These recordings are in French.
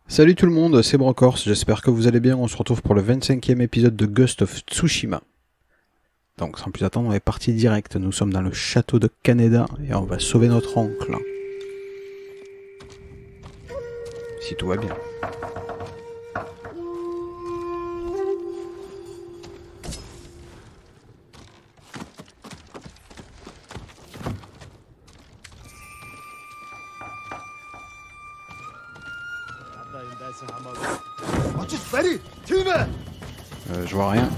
Salut tout le monde, c'est Brocorse, j'espère que vous allez bien, on se retrouve pour le 25e épisode de Ghost of Tsushima. Donc sans plus attendre, on est parti direct, nous sommes dans le château de Kaneda et on va sauver notre oncle. Si tout va bien. Je vois rien.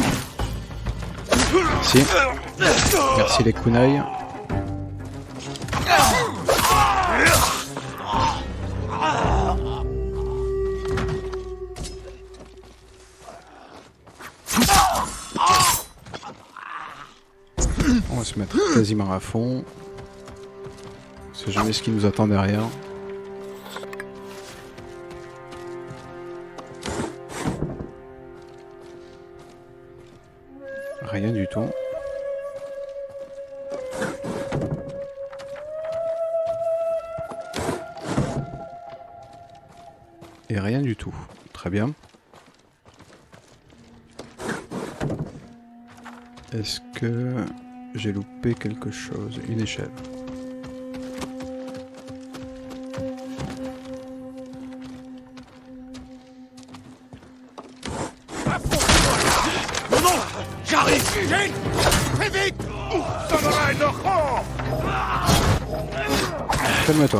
Si. Merci les kunai. On va se mettre quasiment à fond. On sait jamais ce qui nous attend derrière. Rien du tout. Et rien du tout. Très bien. Est-ce que j'ai loupé quelque chose? Une échelle. Calme-toi.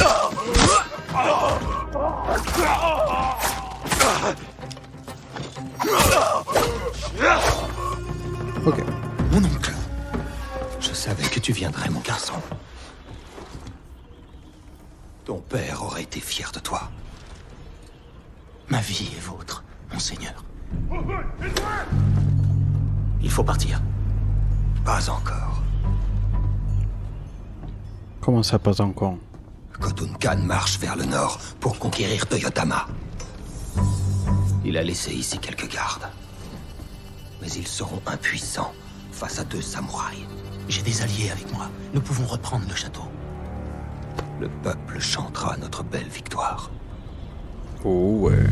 Ok. Mon oncle, je savais que tu viendrais, mon garçon. Ton père aurait été fier de toi. Ma vie est vôtre, mon seigneur. Il faut partir. Pas encore. Comment ça, pas encore? Khotun Khan marche vers le nord pour conquérir Toyotama. Il a laissé ici quelques gardes. Mais ils seront impuissants face à 2 samouraïs. J'ai des alliés avec moi. Nous pouvons reprendre le château. Le peuple chantera notre belle victoire. Oh ouais.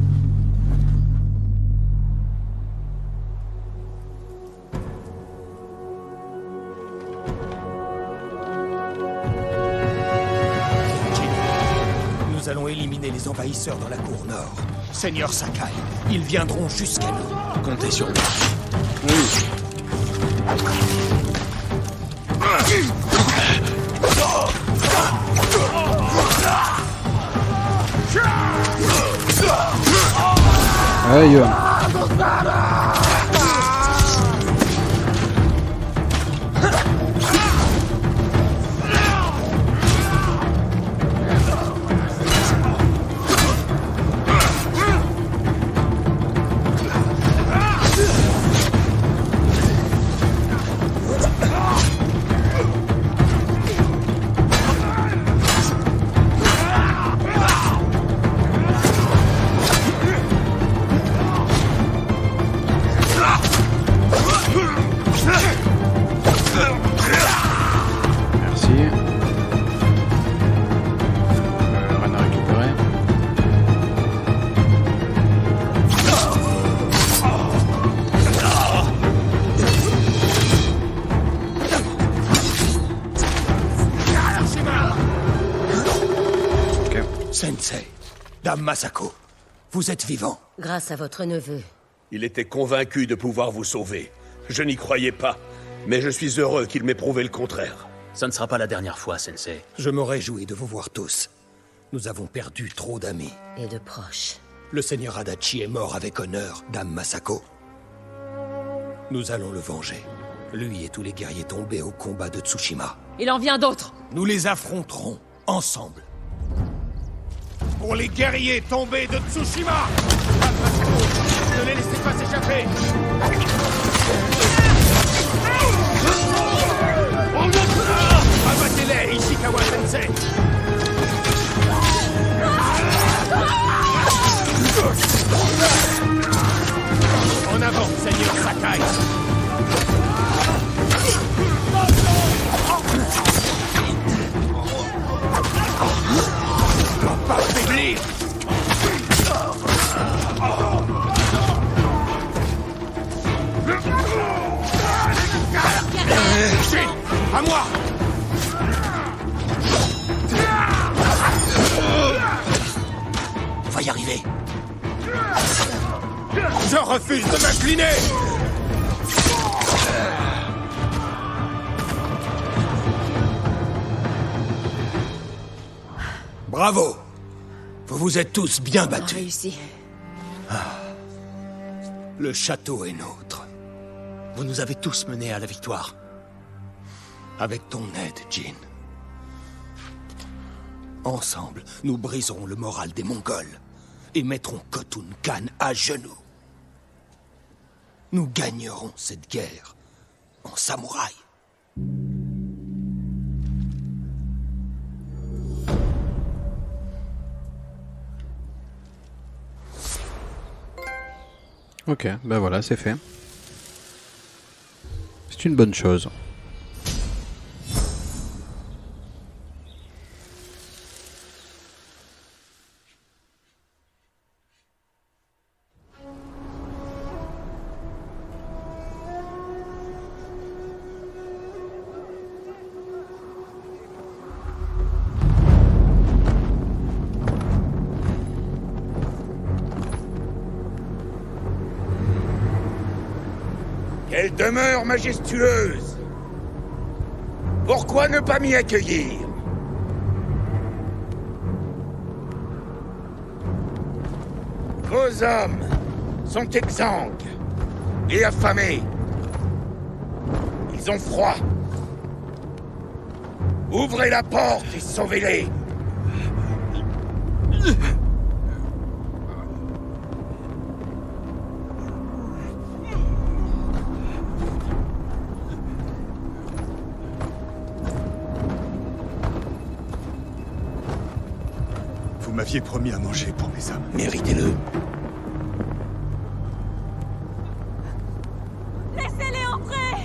Nous allons éliminer les envahisseurs dans la cour nord. Seigneur Sakai, ils viendront jusqu'à nous. Comptez sur nous. Oui. Aïe. Sensei, Dame Masako, vous êtes vivant. Grâce à votre neveu. Il était convaincu de pouvoir vous sauver. Je n'y croyais pas, mais je suis heureux qu'il m'ait prouvé le contraire. Ça ne sera pas la dernière fois, Sensei. Je me réjouis de vous voir tous. Nous avons perdu trop d'amis. Et de proches. Le seigneur Adachi est mort avec honneur, Dame Masako. Nous allons le venger. Lui et tous les guerriers tombés au combat de Tsushima. Il en vient d'autres. Nous les affronterons ensemble. Pour les guerriers tombés de Tsushima! Ne les laissez pas s'échapper! Abattez-les, Ishikawa Sensei! En avant, Seigneur Sakai! Pas faiblir! pas y arriver. Je refuse de m'incliner! Bravo! Vous vous êtes tous bien On a battus. réussi. Le château est nôtre. Vous nous avez tous menés à la victoire. Avec ton aide, Jin. Ensemble, nous briserons le moral des Mongols et mettrons Khotun Khan à genoux. Nous gagnerons cette guerre en samouraï. Ok, ben voilà, c'est fait. C'est une bonne chose. Quelle demeure majestueuse! Pourquoi ne pas m'y accueillir? Vos hommes sont exsangues et affamés. Ils ont froid. Ouvrez la porte et sauvez-les. Vous m'aviez promis à manger pour mes hommes. Méritez-le. Laissez-les entrer!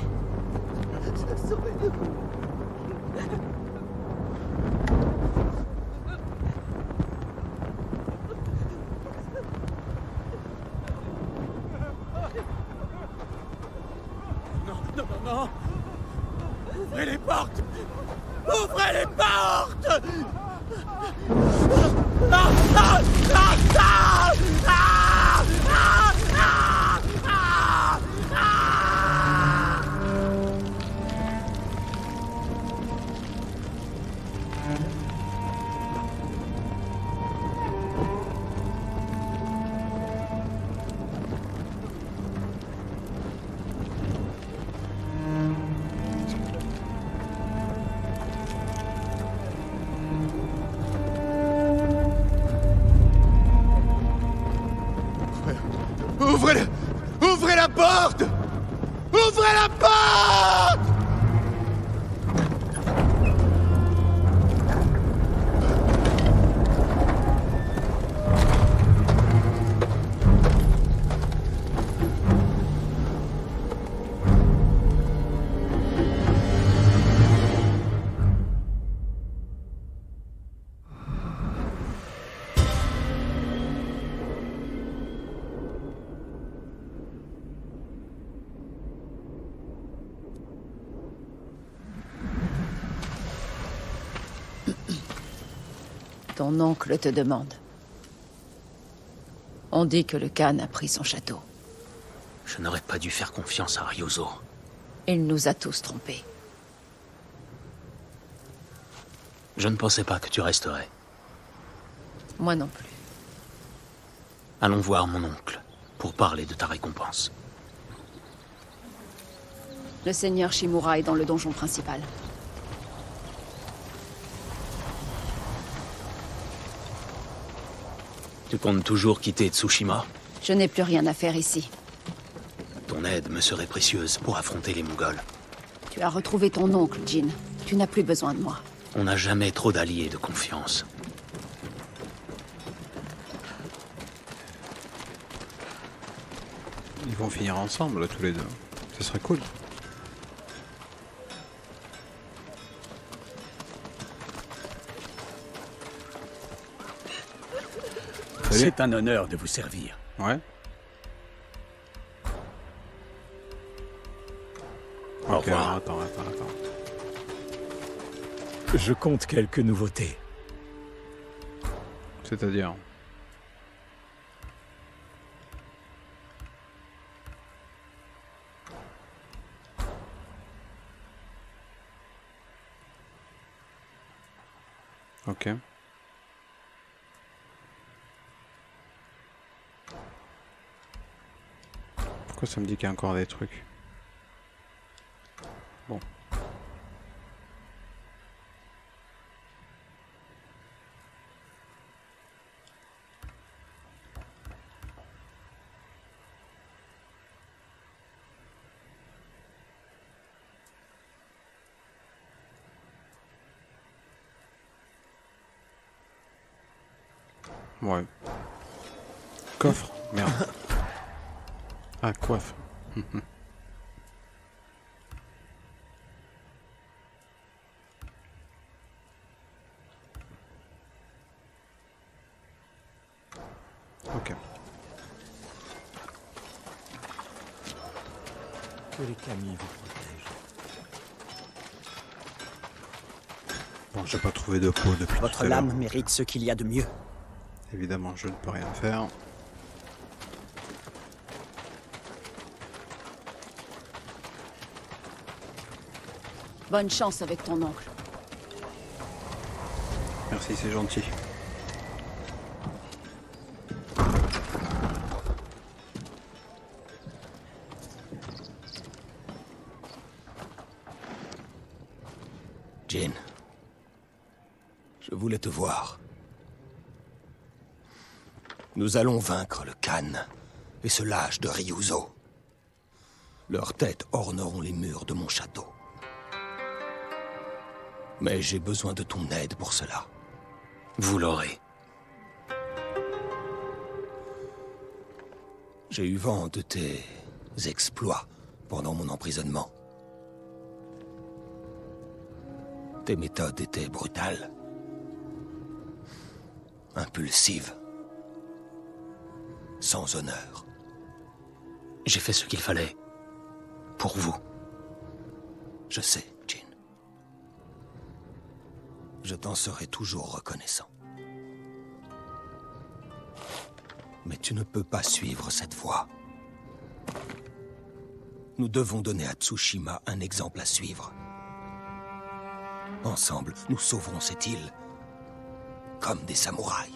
Non! Ouvrez les portes! Ouvrez les portes! Ouvrez la porte! Ouvrez la porte! Ton oncle te demande. On dit que le Khan a pris son château. Je n'aurais pas dû faire confiance à Ryuzo. Il nous a tous trompés. Je ne pensais pas que tu resterais. Moi non plus. Allons voir mon oncle, pour parler de ta récompense. Le seigneur Shimura est dans le donjon principal. Tu comptes toujours quitter Tsushima? Je n'ai plus rien à faire ici. Ton aide me serait précieuse pour affronter les Mongols. Tu as retrouvé ton oncle, Jin. Tu n'as plus besoin de moi. On n'a jamais trop d'alliés de confiance. Ils vont finir ensemble, tous les deux. Ce serait cool. C'est un honneur de vous servir. Ouais. Au Ok, revoir. attends. Je compte quelques nouveautés. C'est-à-dire... Ok. Pourquoi ça me dit qu'il y a encore des trucs? Bon. Ouais. Coffre. Merde. Ah, coiffe. Ok. Que les camis vous protègent. Bon, j'ai pas trouvé de peau depuis Votre tout à l'heure. lame mérite ce qu'il y a de mieux. Évidemment, je ne peux rien faire. Bonne chance avec ton oncle. Merci, c'est gentil. Jin, je voulais te voir. Nous allons vaincre le Khan et ce lâche de Ryuzo. Leurs têtes orneront les murs de mon château. Mais j'ai besoin de ton aide pour cela. Vous l'aurez. J'ai eu vent de tes exploits pendant mon emprisonnement. Tes méthodes étaient brutales, impulsives, sans honneur. J'ai fait ce qu'il fallait. Pour vous. Je sais, Jin. Je t'en serai toujours reconnaissant. Mais tu ne peux pas suivre cette voie. Nous devons donner à Tsushima un exemple à suivre. Ensemble, nous sauverons cette île. Comme des samouraïs.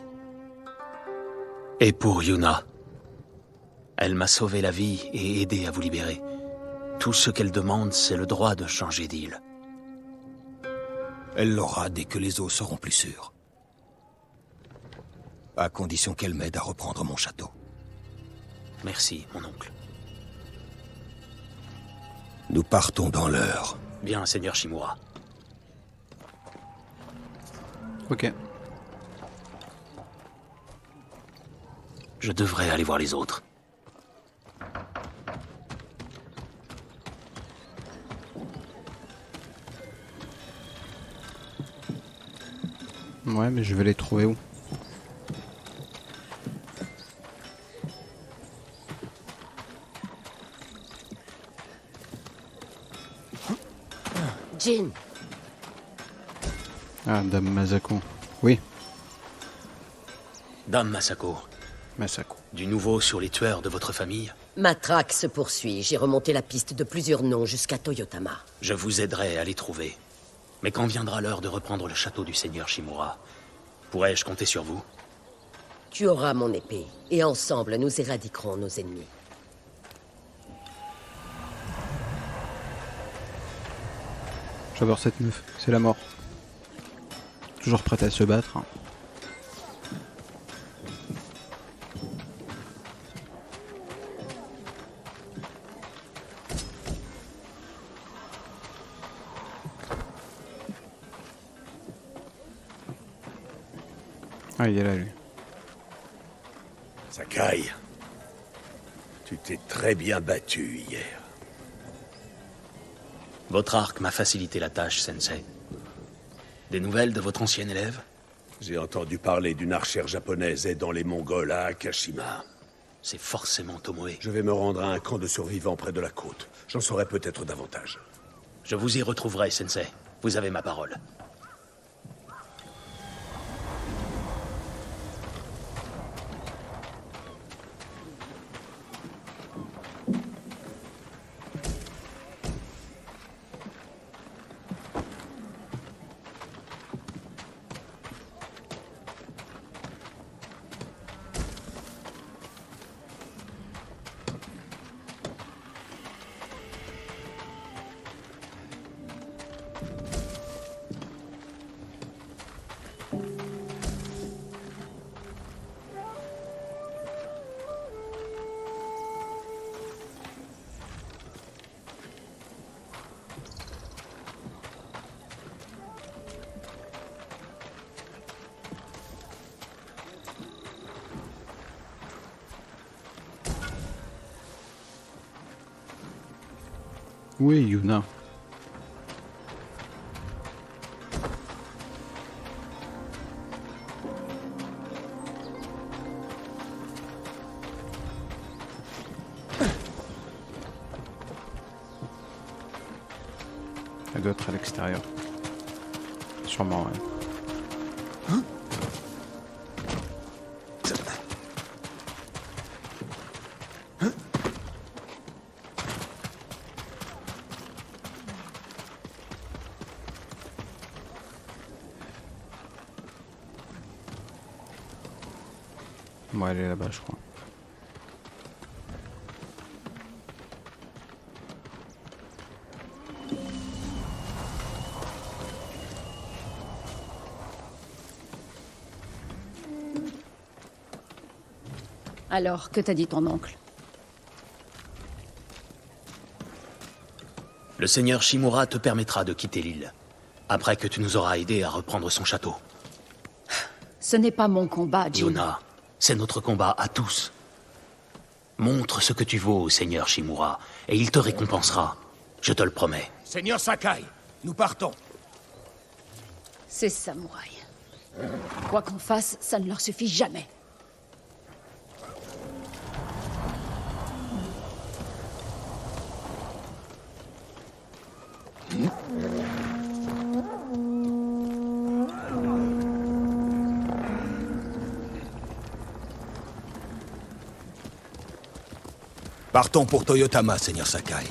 Et pour Yuna. Elle m'a sauvé la vie et aidé à vous libérer. Tout ce qu'elle demande, c'est le droit de changer d'île. Elle l'aura dès que les eaux seront plus sûres. À condition qu'elle m'aide à reprendre mon château. Merci, mon oncle. Nous partons dans l'heure. Bien, Seigneur Shimura. Ok. Je devrais aller voir les autres. Ouais, mais je vais les trouver où? Jin, Ah, Dame Masako. Oui, Dame Masako, Masako. du nouveau sur les tueurs de votre famille? ma traque se poursuit. J'ai remonté la piste de plusieurs noms jusqu'à Toyotama. Je vous aiderai à les trouver. Mais quand viendra l'heure de reprendre le château du Seigneur Shimura, pourrais-je compter sur vous? Tu auras mon épée, et ensemble nous éradiquerons nos ennemis. J'adore cette meuf, c'est la mort. Toujours prête à se battre. Ah, il est là, lui. Sakai, tu t'es très bien battu hier. Votre arc m'a facilité la tâche, Sensei. Des nouvelles de votre ancien élève? J'ai entendu parler d'une archère japonaise aidant les Mongols à Akashima. C'est forcément Tomoe. Je vais me rendre à un camp de survivants près de la côte. J'en saurai peut-être davantage. Je vous y retrouverai, Sensei. Vous avez ma parole. Où est Yuna? Elle doit être à l'extérieur. Sûrement, ouais. Bon, elle est là-bas, je crois. Alors, que t'a dit ton oncle? Le seigneur Shimura te permettra de quitter l'île, après que tu nous auras aidés à reprendre son château. Ce n'est pas mon combat, Jin. Yuna, c'est notre combat à tous. Montre ce que tu vaux au seigneur Shimura, et il te récompensera. Je te le promets. Seigneur Sakai, nous partons. Ces samouraïs. Quoi qu'on fasse, ça ne leur suffit jamais. Partons pour Toyotama, Seigneur Sakai.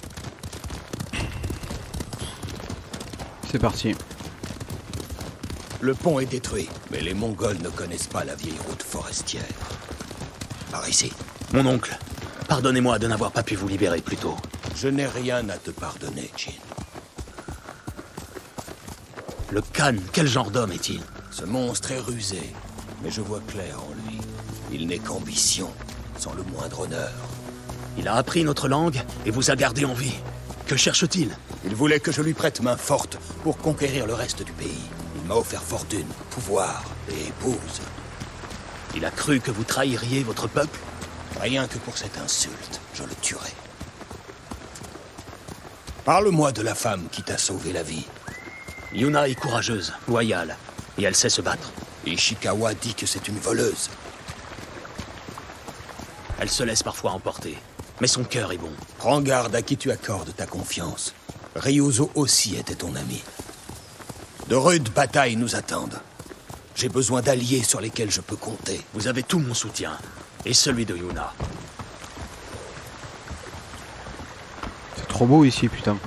C'est parti. Le pont est détruit, mais les Mongols ne connaissent pas la vieille route forestière. Par ici. Mon oncle, pardonnez-moi de n'avoir pas pu vous libérer plus tôt. Je n'ai rien à te pardonner, Jin. Le Khan, quel genre d'homme est-il? Ce monstre est rusé, mais je vois clair en lui. Il n'est qu'ambition, sans le moindre honneur. Il a appris notre langue et vous a gardé en vie. Que cherche-t-il? Il voulait que je lui prête main forte pour conquérir le reste du pays. Il m'a offert fortune, pouvoir et épouse. Il a cru que vous trahiriez votre peuple? Rien que pour cette insulte, je le tuerai. Parle-moi de la femme qui t'a sauvé la vie. Yuna est courageuse, loyale, et elle sait se battre. Ishikawa dit que c'est une voleuse. Elle se laisse parfois emporter, mais son cœur est bon. Prends garde à qui tu accordes ta confiance. Ryuzo aussi était ton ami. De rudes batailles nous attendent. J'ai besoin d'alliés sur lesquels je peux compter. Vous avez tout mon soutien, et celui de Yuna. C'est trop beau ici, putain.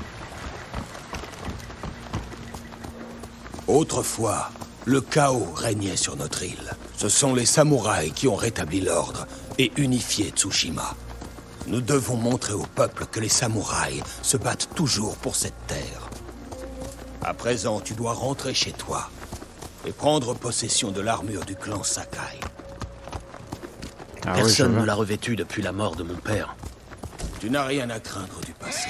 Autrefois, le chaos régnait sur notre île. Ce sont les samouraïs qui ont rétabli l'ordre et unifié Tsushima. Nous devons montrer au peuple que les samouraïs se battent toujours pour cette terre. À présent, tu dois rentrer chez toi et prendre possession de l'armure du clan Sakai. Ah Personne oui, ne l'a revêtue depuis la mort de mon père. Tu n'as rien à craindre du passé.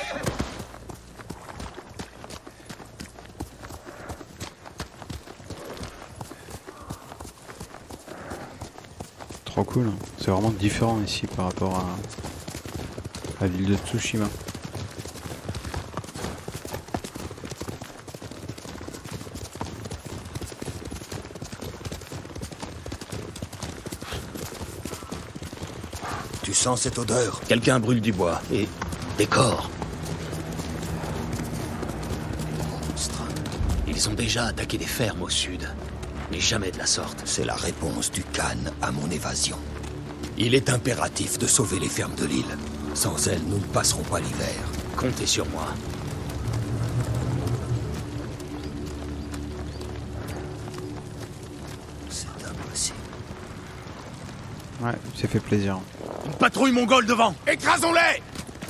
Trop cool. C'est vraiment différent ici par rapport à l'île de Tsushima. Tu sens cette odeur? Quelqu'un brûle du bois et des corps. Monstre. Ils ont déjà attaqué des fermes au sud, mais jamais de la sorte. C'est la réponse du Khan à mon évasion. Il est impératif de sauver les fermes de l'île. Sans elles, nous ne passerons pas l'hiver. Comptez sur moi. C'est impossible. Ouais, c'est fait plaisir. Une patrouille mongole devant. Écrasons-les!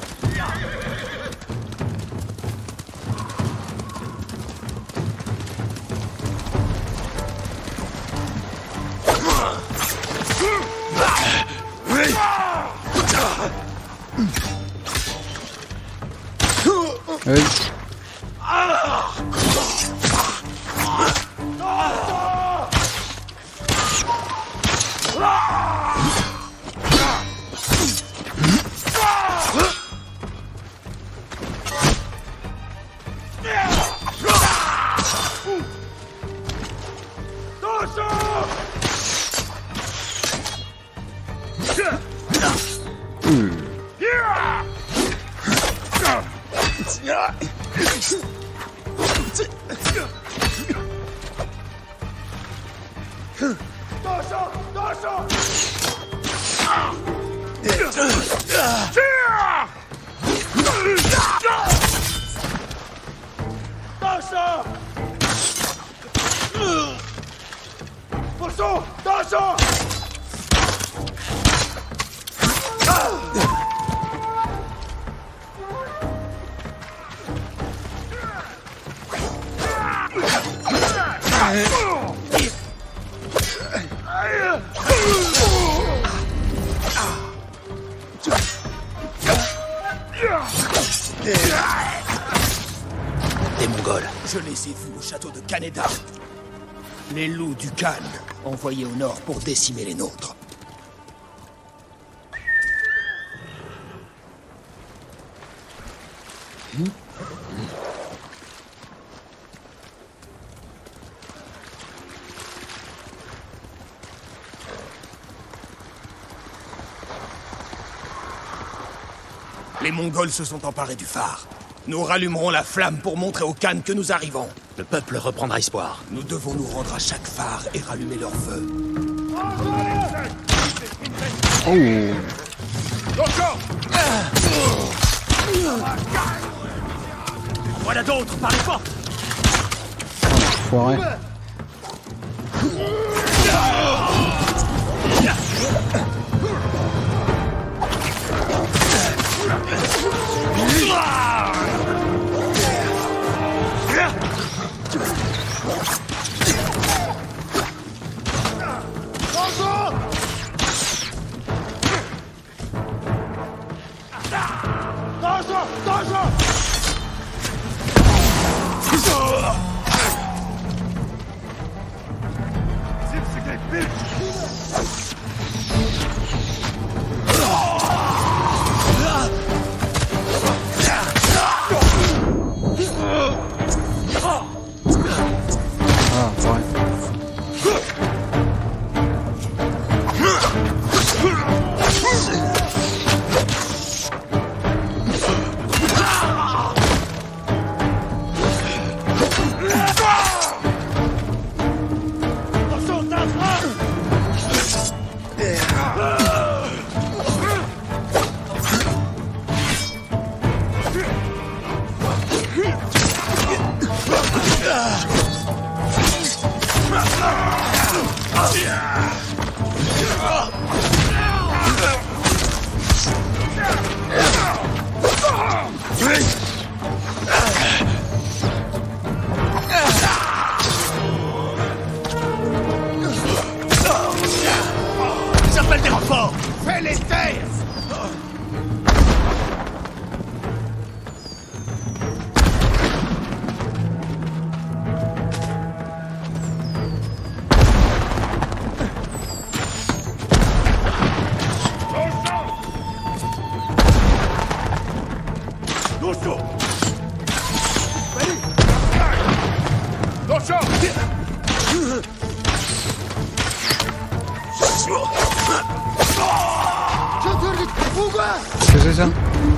Hey. Des Mongols. Je les ai vus au château de Kaneda. Les loups du Khan, envoyés au nord pour décimer les nôtres. Les Mongols se sont emparés du phare. Nous rallumerons la flamme pour montrer au Khan que nous arrivons. Le peuple reprendra espoir. Nous devons nous rendre à chaque phare et rallumer leur feu. Oh. Voilà d'autres par les portes. Foiré. J'appelle des renforts. Fais les taire. Qu'est-ce que c'est ça?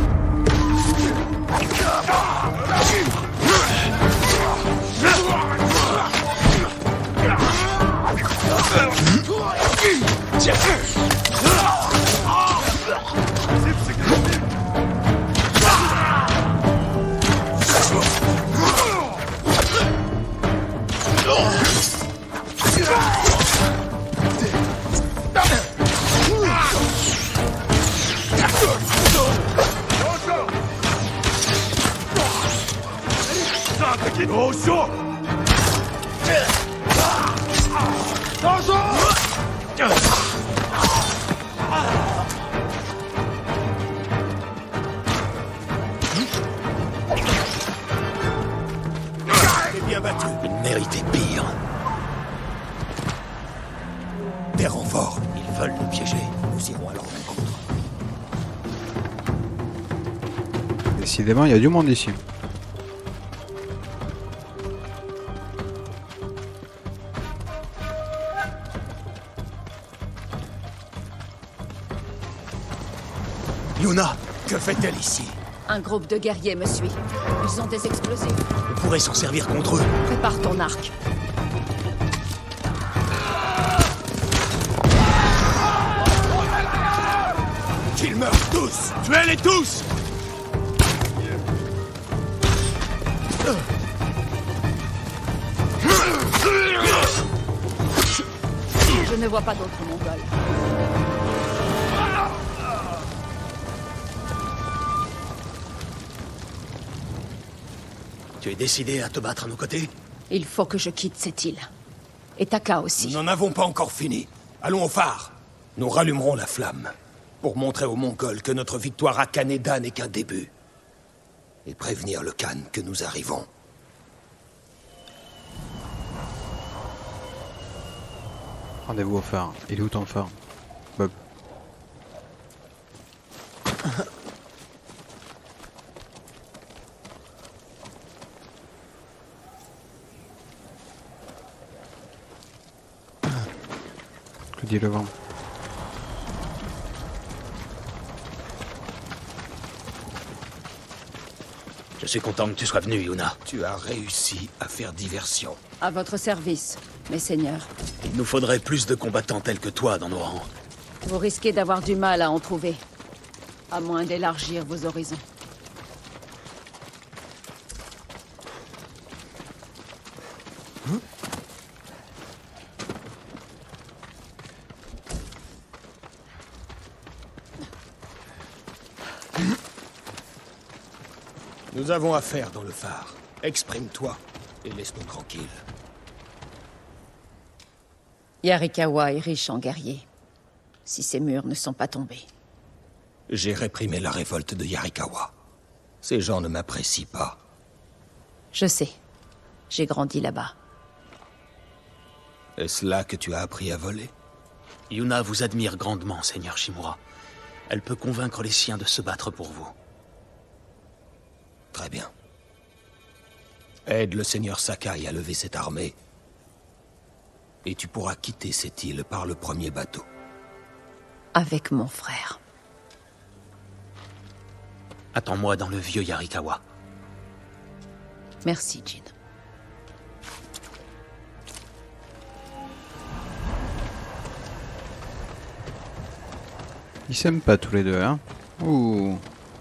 Bien battu. Il méritait pire. Des renforts. Ils veulent nous piéger. Nous irons à leur rencontre. Décidément, il y a du monde ici. Yuna, que fait-elle ici? Un groupe de guerriers me suit. Ils ont des explosifs. On pourrait s'en servir contre eux. Prépare ton arc. Qu'ils meurent tous! Tuez-les tous! Je ne vois pas d'autres Mongols. Tu es décidé à te battre à nos côtés? Il faut que je quitte cette île. Et Taka aussi. Nous n'en avons pas encore fini. Allons au phare. Nous rallumerons la flamme pour montrer aux Mongols que notre victoire à Kaneda n'est qu'un début. Et prévenir le Khan que nous arrivons. Rendez-vous au phare. Il est où ton phare, Bob? Que dit le vent? Je suis content que tu sois venu, Yuna. Tu as réussi à faire diversion. À votre service, mes seigneurs. Il nous faudrait plus de combattants tels que toi dans nos rangs. Vous risquez d'avoir du mal à en trouver. À moins d'élargir vos horizons. Nous avons affaire dans le phare. Exprime-toi et laisse-nous tranquilles. Yarikawa est riche en guerriers. Si ces murs ne sont pas tombés. J'ai réprimé la révolte de Yarikawa. Ces gens ne m'apprécient pas. Je sais. J'ai grandi là-bas. Est-ce là que tu as appris à voler? Yuna vous admire grandement, Seigneur Shimura. Elle peut convaincre les siens de se battre pour vous. Très bien. Aide le Seigneur Sakai à lever cette armée. Et tu pourras quitter cette île par le premier bateau. Avec mon frère. Attends-moi dans le vieux Yarikawa. Merci, Jin. Ils s'aiment pas tous les deux, hein? Ouh.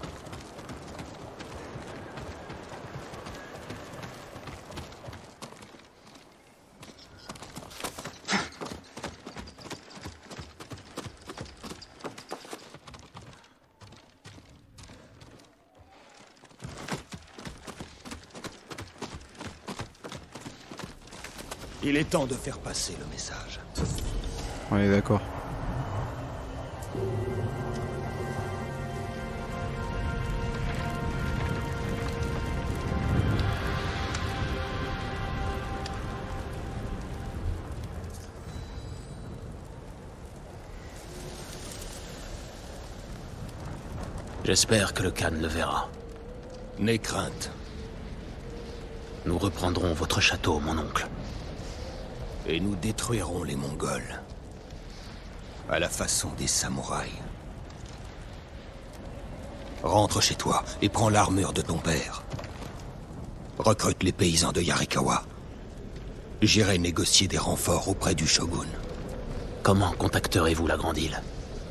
Il est temps de faire passer le message. On est d'accord. J'espère que le Khan le verra. N'aie crainte. Nous reprendrons votre château, mon oncle. Et nous détruirons les Mongols. À la façon des samouraïs. Rentre chez toi et prends l'armure de ton père. Recrute les paysans de Yarikawa. J'irai négocier des renforts auprès du shogun. Comment contacterez-vous la Grande Île?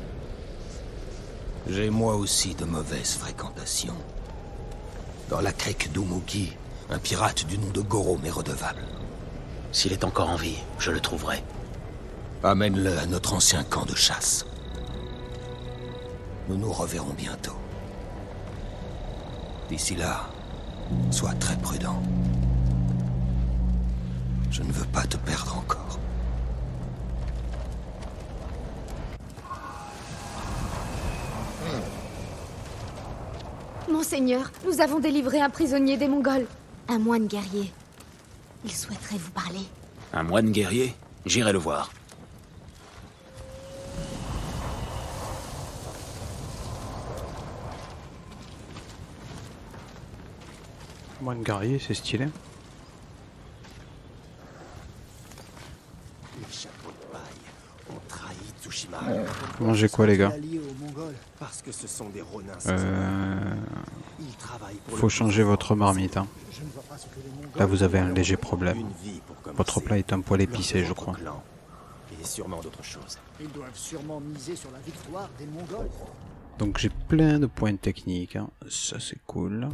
J'ai moi aussi de mauvaises fréquentations. Dans la crique d'Umugi, un pirate du nom de Goro m'est redevable. S'il est encore en vie, je le trouverai. Amène-le à notre ancien camp de chasse. Nous nous reverrons bientôt. D'ici là, sois très prudent. Je ne veux pas te perdre encore. Monseigneur, nous avons délivré un prisonnier des Mongols. Un moine guerrier. Il souhaiterait vous parler. Un moine guerrier? J'irai le voir. Moine guerrier, c'est stylé. Les chapeaux de paille ont trahi Tsushima. Manger quoi, les gars? Parce que ce sont des ronins. Faut changer votre marmite. Hein. Là, vous avez un léger problème. Votre plat est un poil épicé, je crois. Et sûrement d'autres choses. Ils doivent sûrement miser sur la victoire des Mongols. Donc j'ai plein de points techniques. Hein. Ça, c'est cool.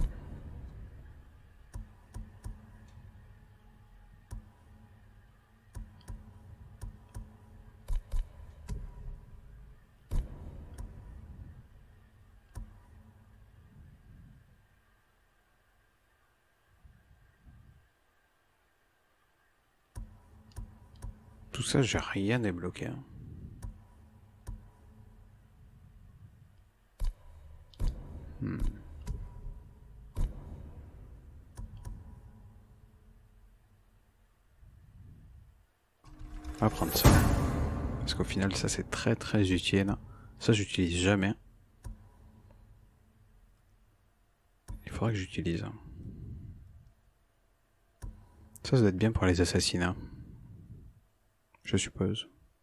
Tout ça, j'ai rien débloqué. Hein. On va prendre ça. Parce qu'au final, ça c'est très très utile. Ça, j'utilise jamais. Il faudra que j'utilise. Ça doit être bien pour les assassinats. Je suppose.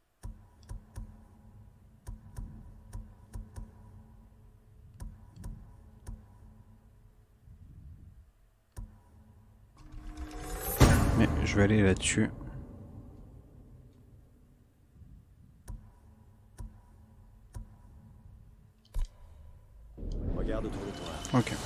Mais je vais aller là-dessus. Regarde autour de toi. Ok.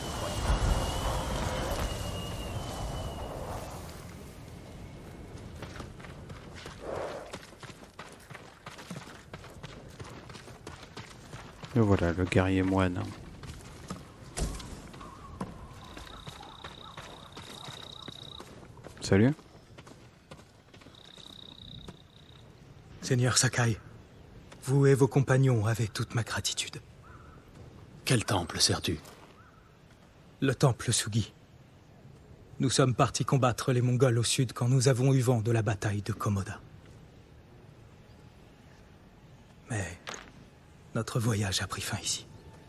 Et voilà, le guerrier moine. Salut. Seigneur Sakai, vous et vos compagnons avez toute ma gratitude. Quel temple sers-tu? Le temple Sugi. Nous sommes partis combattre les Mongols au sud quand nous avons eu vent de la bataille de Komoda. Mais notre voyage a pris fin ici.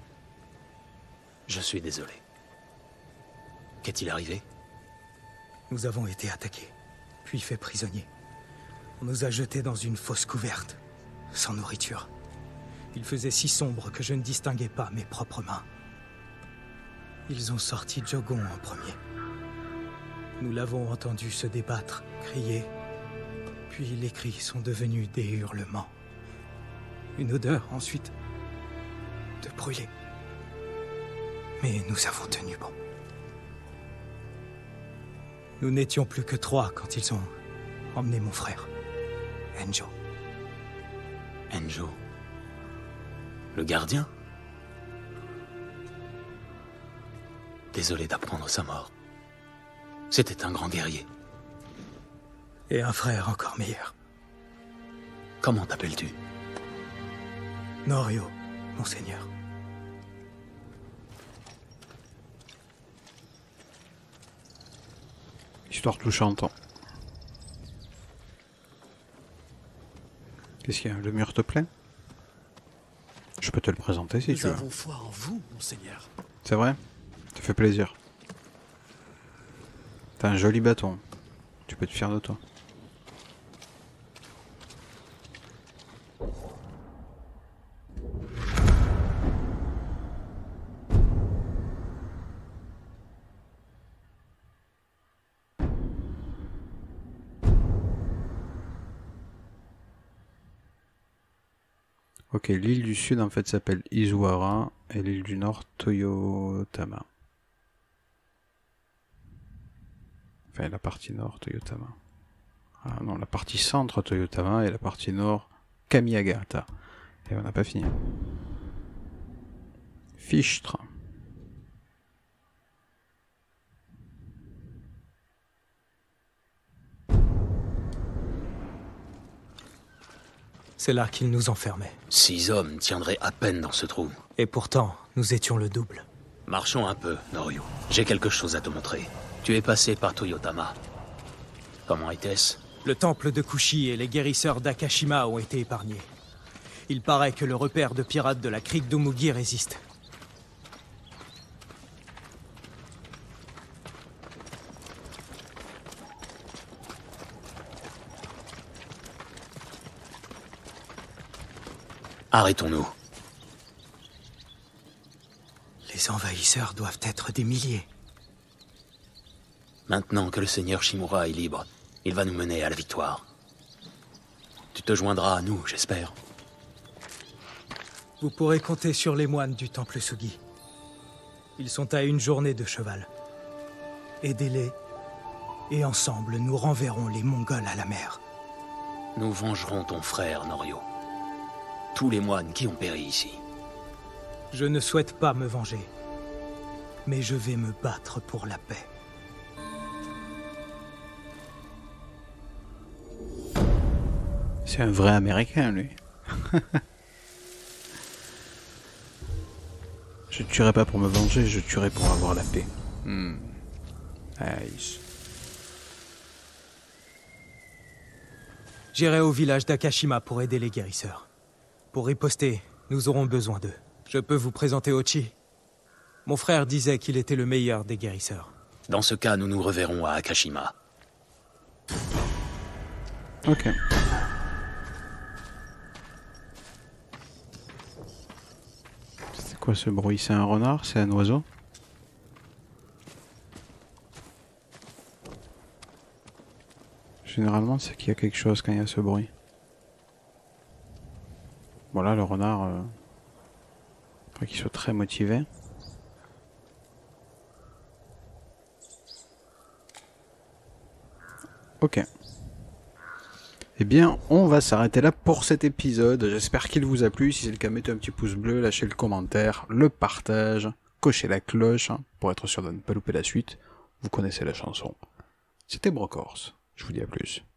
Je suis désolé. Qu'est-il arrivé? Nous avons été attaqués, puis faits prisonniers. On nous a jetés dans une fosse couverte, sans nourriture. Il faisait si sombre que je ne distinguais pas mes propres mains. Ils ont sorti Jogon en premier. Nous l'avons entendu se débattre, crier. Puis les cris sont devenus des hurlements. Une odeur ensuite de brûlé. Mais nous avons tenu bon. Nous n'étions plus que 3 quand ils ont emmené mon frère, Enjo. Enjo? Le gardien? Désolé d'apprendre sa mort. C'était un grand guerrier. Et un frère encore meilleur. Comment t'appelles-tu? Norio, monseigneur. Histoire touchante. Qu'est-ce qu'il y a? Le mur te plaît? Je peux te le présenter si tu veux. Nous avons foi en vous, monseigneur. C'est vrai? Ça fait plaisir. T'as un joli bâton. Tu peux être fier de toi. Ok, l'île du sud en fait s'appelle Izuara et l'île du nord Toyotama. Enfin la partie nord Toyotama. Ah non, la partie centre Toyotama et la partie nord Kamiagata. Et on n'a pas fini. Fichtre. C'est là qu'ils nous enfermaient. 6 hommes tiendraient à peine dans ce trou. Et pourtant, nous étions le double. Marchons un peu, Norio. J'ai quelque chose à te montrer. Tu es passé par Toyotama. Comment était-ce? Le temple de Kushi et les guérisseurs d'Akashima ont été épargnés. Il paraît que le repère de pirates de la crique d'Umugi résiste. Arrêtons-nous. Les envahisseurs doivent être des milliers. Maintenant que le seigneur Shimura est libre, il va nous mener à la victoire. Tu te joindras à nous, j'espère. Vous pourrez compter sur les moines du temple Sugi. Ils sont à une journée de cheval. Aidez-les, et ensemble nous renverrons les Mongols à la mer. Nous vengerons ton frère, Norio. Tous les moines qui ont péri ici. Je ne souhaite pas me venger, mais je vais me battre pour la paix. C'est un vrai Américain, lui. Je tuerai pas pour me venger, je tuerai pour avoir la paix. Nice. J'irai au village d'Akashima pour aider les guérisseurs. Pour riposter, nous aurons besoin d'eux. Je peux vous présenter Ochi. Mon frère disait qu'il était le meilleur des guérisseurs. Dans ce cas, nous nous reverrons à Akashima. Ok. C'est quoi ce bruit? C'est un renard? C'est un oiseau? Généralement, c'est qu'il y a quelque chose quand il y a ce bruit. Voilà, le renard... Faut qu'il soit très motivé. Ok. Eh bien, on va s'arrêter là pour cet épisode. J'espère qu'il vous a plu. Si c'est le cas, mettez un petit pouce bleu, lâchez le commentaire, le partage, cochez la cloche pour être sûr de ne pas louper la suite. Vous connaissez la chanson. C'était Brocorse. Je vous dis à plus.